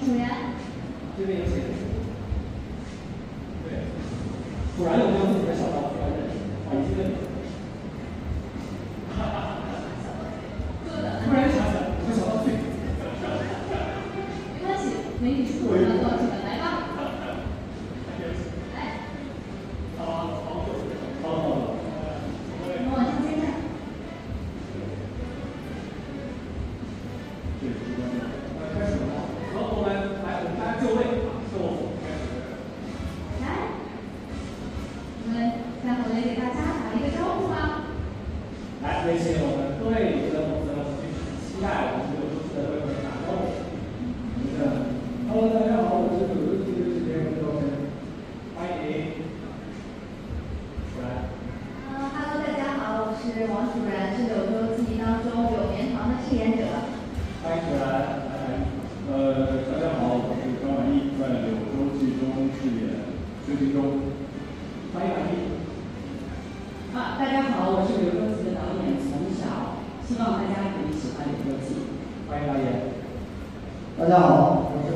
主人。 这边有请。对，果然有没有自己的小道具要认识？哇，已经认识。突然想起来，我小道具。 没关系，美女是不可能道具的，来吧。来。 好。 我们往上接站。 开始了吗？好，我们来，我们大家就位，就开始。 来，我们待会儿来给大家打一个招呼吧。 来，有请我们各位有的同学们去期待我们柳州市的为我们打招呼。Hello， 大家好，我是柳州市的主持人周晨，欢迎。来。 Hello， 大家好，我是王主任，是柳州记忆当中柳绵堂的饰演者。 欢迎主任， 大家好，我是张婉艺，在柳州记中饰演薛金忠。 欢迎婉艺。 大家好，我是柳州记的导演从小，希望大家可以喜欢柳州记。 欢迎导演。 大家好，我是